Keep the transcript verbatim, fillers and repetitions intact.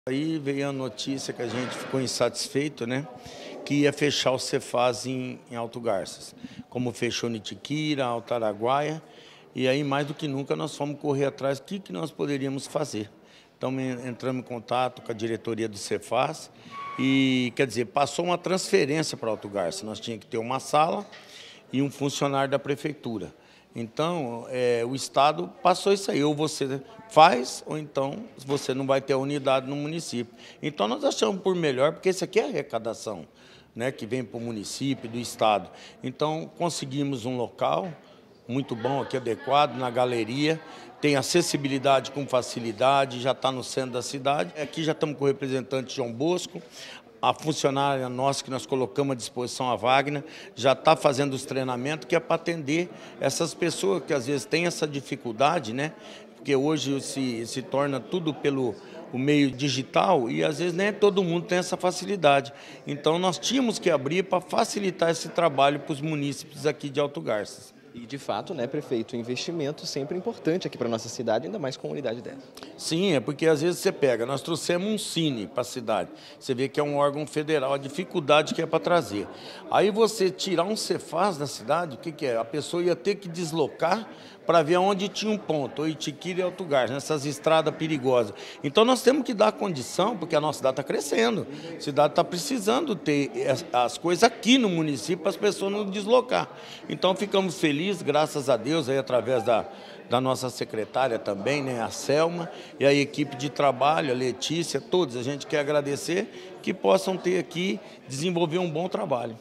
Aí veio a notícia que a gente ficou insatisfeito, né? Que ia fechar o Cefaz em, em Alto Garças, como fechou em Itiquira, Alto Araguaia, e aí mais do que nunca nós fomos correr atrás do que, que nós poderíamos fazer. Então entramos em contato com a diretoria do Cefaz e, quer dizer, passou uma transferência para Alto Garças. Nós tínhamos que ter uma sala e um funcionário da prefeitura. Então, é, o Estado passou isso aí, ou você faz, ou então você não vai ter a unidade no município. Então, nós achamos por melhor, porque isso aqui é arrecadação, né, que vem para o município, do Estado. Então, conseguimos um local muito bom aqui, adequado, na galeria, tem acessibilidade com facilidade, já está no centro da cidade. Aqui já estamos com o representante João Bosco, a funcionária nossa que nós colocamos à disposição, a Wagner, já está fazendo os treinamentos, que é para atender essas pessoas que às vezes têm essa dificuldade, né? Porque hoje se, se torna tudo pelo o meio digital e às vezes nem todo mundo tem essa facilidade. Então nós tínhamos que abrir para facilitar esse trabalho para os munícipes aqui de Alto Garças. E, de fato, né, prefeito, investimento sempre importante aqui para a nossa cidade, ainda mais com uma unidade dessa. Sim, é porque às vezes você pega, nós trouxemos um Cine para a cidade, você vê que é um órgão federal, a dificuldade que é para trazer. Aí você tirar um Cefaz da cidade, o que, que é? A pessoa ia ter que deslocar para ver onde tinha um ponto, ou Itiquira e Alto Garças, nessas estradas perigosas. Então nós temos que dar condição, porque a nossa cidade está crescendo, a cidade está precisando ter as coisas aqui no município para as pessoas não deslocar. Então ficamos felizes, graças a Deus, aí através da, da nossa secretária também, né, a Selma, e a equipe de trabalho, a Letícia, todos, a gente quer agradecer que possam ter aqui, desenvolver um bom trabalho.